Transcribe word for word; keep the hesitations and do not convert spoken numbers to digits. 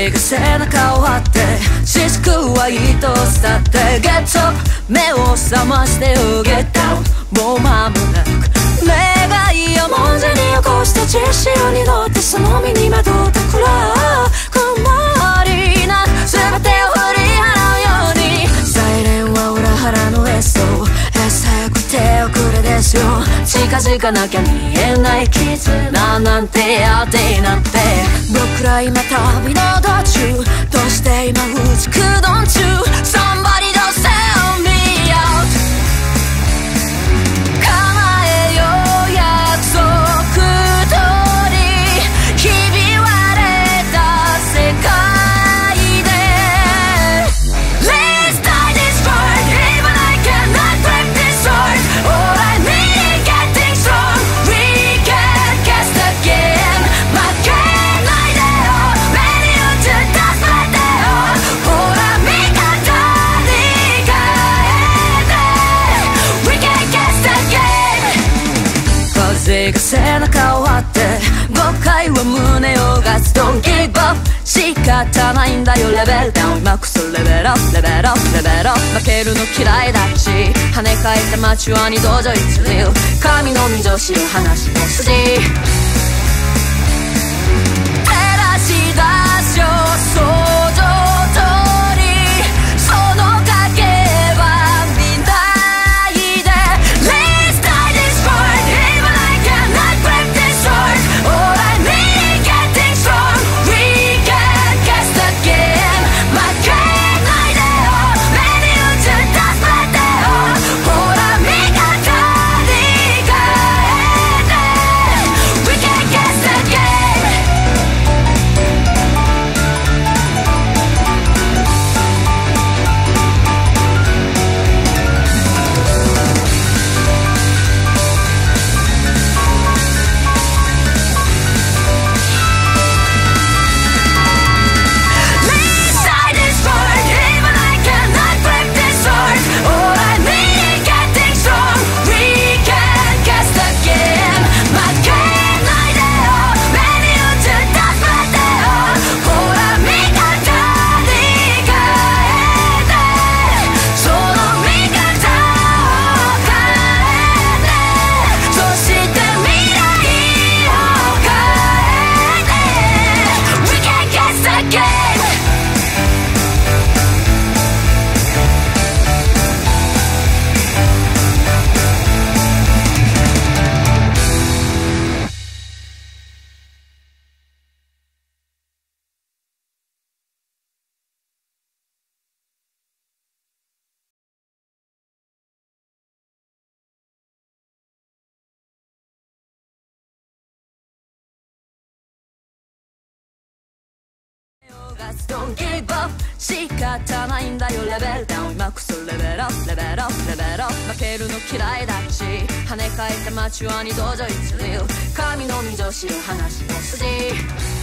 風が背中を張ってしつくは愛しさってゲット目を覚ましてよゲットもう間もなく願いを文字に起こした実施を二度ってその身にまとったくら曇りな全てを振り払うようにサイレンは裏腹の エスオーエス 早く手遅れですよ近づかなきゃ見えない絆なんてやっていなくて僕ら今旅の途中どうして今うつくどん中 Somebody don't sell me out 構えよう約束通りひび割れた世界で Let's die this world even I cannot grip this sword All I need is getting strong We can cast again 負けないでよ目に打つ出されてよほら味方に変えて We can cast again 風が背中を張って誤解は胸をガス Don't give up 仕方ないんだよレベルダウン今こそレベルアップレベルアップレベルアップ負けるの嫌いだし跳ね返った街は二度と一流神のみぞ知る話の筋照らし出すよ想像通りその影は見ないで Let's die this world even I cannot grip this sword All I need is getting strong We can cast again 負けないでよ目に打つ出されてよほら味方に変えて We can cast again Let's die this world even I cannot grip this sword All I need is getting strong We can cast again 負けないでよ目に打つ出されてよほら味方に変えてその味方を変えてそして未来を変えて We can cast again Don't give up 仕方ないんだよレベルダウン今こそレベルアップレベルアップレベルアップ負けるの嫌いだし跳ね返った街は二度と一流神のみぞ知る話の筋